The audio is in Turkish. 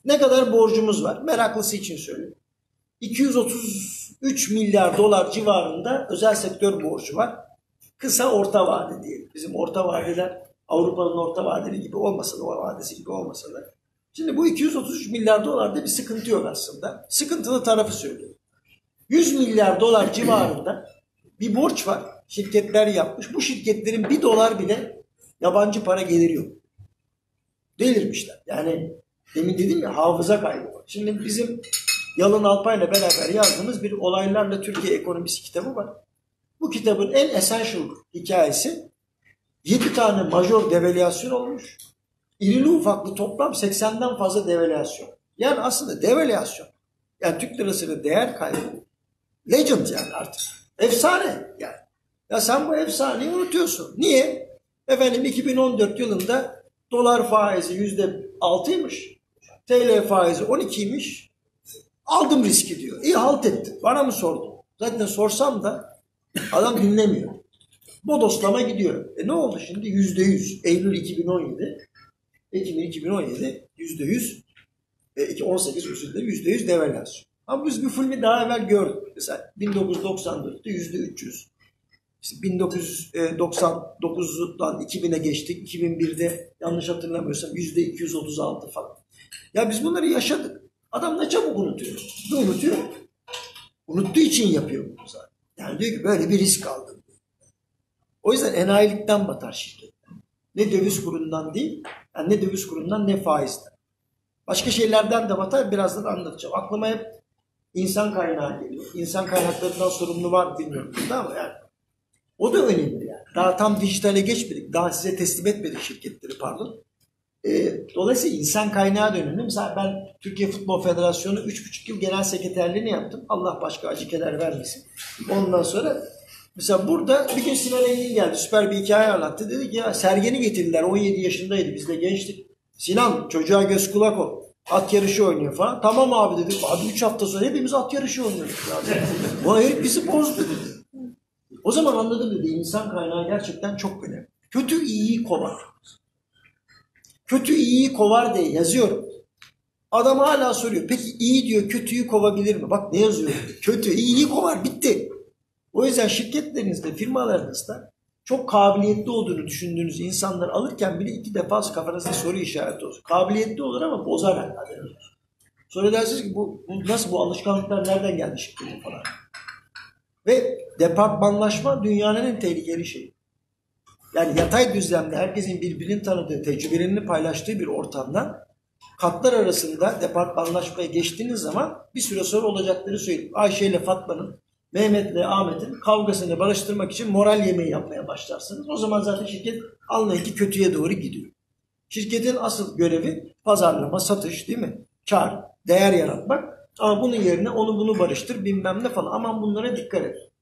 Ne kadar borcumuz var? Meraklısı için söylüyorum. 233 milyar dolar civarında özel sektör borcu var. Kısa orta vade diyelim. Bizim orta vadeler Avrupa'nın orta vadeli gibi olmasa da, o vadesi gibi olmasa da. Şimdi bu 233 milyar dolarda bir sıkıntı yok aslında. Sıkıntılı tarafı söylüyorum. 100 milyar dolar civarında bir borç var. Şirketler yapmış. Bu şirketlerin $1 bile yabancı para geliri yok. Delirmişler. Yani demin dedim ya, hafıza kaybı var. Şimdi bizim Yalın Alpay'la beraber yazdığımız bir Olaylarla Türkiye Ekonomisi kitabı var. Bu kitabın en essential hikayesi 7 tane major devalüasyon olmuş. İrili ufaklı toplam 80'den fazla devalüasyon. Yani aslında devalüasyon, yani Türk lirasının değer kaybı legend yani artık. Efsane yani. Ya sen bu efsaneyi unutuyorsun. Niye? Efendim 2014 yılında dolar faizi %6'ymış. TL faizi 12'ymiş. Aldım riski diyor. İyi halt ettin. Bana mı sordun? Zaten sorsam da adam dinlemiyor. Bodoslama gidiyor. Ne oldu şimdi? %100. Eylül 2017. Ekim 2017. %100. 18 üzerinde %100 devalüasyon. Ama biz bu filmi daha evvel gördük. Mesela 1994'te %300. İşte 1999'dan 2000'e geçtik. 2001'de yanlış hatırlamıyorsam %236 falan. Ya biz bunları yaşadık. Adam ne çabuk unutuyor. Ne unutuyor? Unuttuğu için yapıyor bunu zaten. Yani diyor ki böyle bir risk aldım. O yüzden enayilikten batar şirket. Ne döviz kurundan değil, yani ne döviz kurundan ne faizden. Başka şeylerden de batar, birazdan anlatacağım. Aklıma hep insan kaynağı geliyor. İnsan kaynaklarından sorumlu var mı bilmiyorum ama yani o da önemli yani. Daha tam dijitale geçmedik. Daha size teslim etmedik şirketleri, pardon. Dolayısıyla insan kaynağı da önemli. Mesela ben Türkiye Futbol Federasyonu 3,5 yıl genel sekreterliğini yaptım. Allah başka acı keder vermesin. Ondan sonra mesela burada bir gün Sinan Engin geldi. Süper bir hikaye anlattı. Dedi ki ya Sergen'i getirdiler. 17 yaşındaydı. Biz de gençtik. Sinan çocuğa göz kulak ol. At yarışı oynuyor falan. Tamam abi dedik. Abi 3 hafta sonra hepimiz at yarışı oynuyoruz. Bu herif bizi bozdu dedi. O zaman anladım dedi. İnsan kaynağı gerçekten çok önemli. Kötü iyiyi kovar. Kötü iyiyi kovar diye yazıyorum. Adam hala soruyor. Peki iyi diyor, kötüyü kovabilir mi? Bak ne yazıyor. Kötü iyiyi kovar. Bitti. O yüzden şirketlerinizde, firmalarınızda çok kabiliyetli olduğunu düşündüğünüz insanları alırken bile 2 defa kafanızda soru işareti olsun. Kabiliyetli olur ama bozar herhalde. Sonra dersiniz ki bu nasıl, bu alışkanlıklar nereden geldi şirketin falan. Ve departmanlaşma dünyanın en tehlikeli şeyi. Yani yatay düzlemde herkesin birbirini tanıdığı, tecrübelerini paylaştığı bir ortamda katlar arasında departmanlaşmaya geçtiğiniz zaman bir süre sonra olacakları söyleyeyim. Ayşe ile Fatma'nın, Mehmet ile Ahmet'in kavgasını barıştırmak için moral yemeği yapmaya başlarsınız. O zaman zaten şirket anlayın ki kötüye doğru gidiyor. Şirketin asıl görevi pazarlama, satış değil mi? Kar, değer yaratmak. Ama bunun yerine onu bunu barıştır bilmem ne falan. Aman bunlara dikkat et.